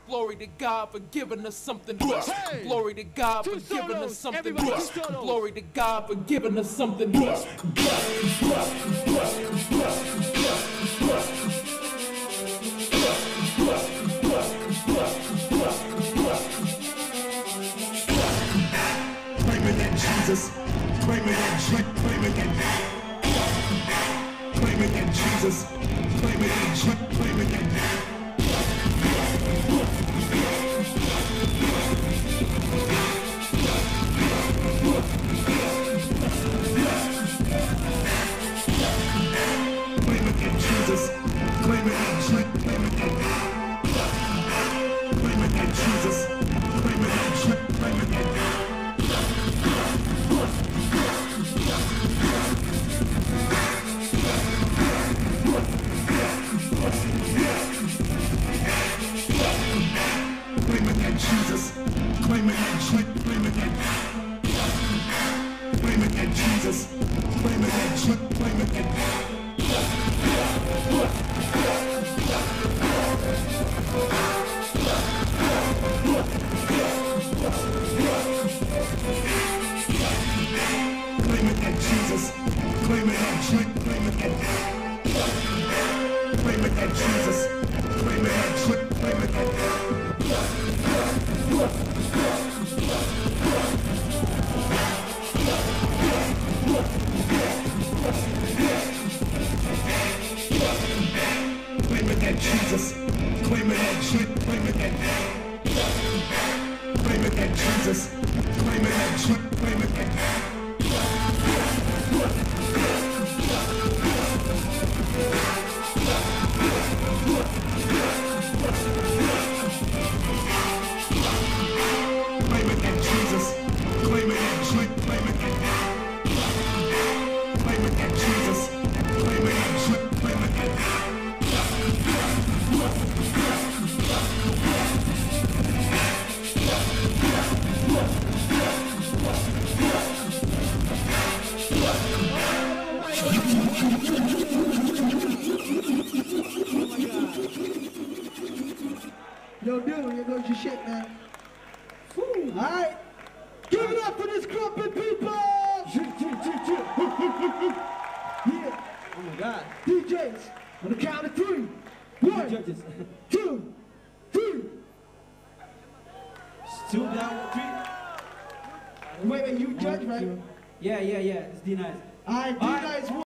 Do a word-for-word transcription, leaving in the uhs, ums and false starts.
Glory to God for giving us something blessed. Hey. Glory to God for Two giving solos. us something Everybody blessed. two solos. Glory to God for giving us something blessed. Claim it in Jesus. Claim it in Jesus. Claim it in. Claim it in Jesus. Claim it in Jesus. Claim it in. Claim it in Jesus. Claim it in Jesus. Claim it in. Claim it in Jesus. Claim it in Jesus. Claim it in. Claim it in Jesus. Claim it in Jesus. Claim it in. Claim it in Jesus. Claim it in Jesus. Claim it in. Claim it in Jesus. Claim it in Jesus. Claim it in. Claim it in Jesus. Claim it in Jesus. Claim it in. Claim it in Jesus. Claim it in Jesus. Claim it in. Claim it in Jesus. Claim it in Jesus. Claim it in. Claim it in Jesus. Claim it in Jesus. Claim it in. Claim it in Jesus. Claim it in Jesus. Claim it in. Yo, dude, you know your shit, man. Alright? Give it up for this crumpet people! Yeah. Oh my God. D Js, on the count of three. One, Judges. two, three. Two down, three. Wait, wait, you judge, right? Yeah, yeah, yeah. It's Dnice. Alright, Alright. D-Nice.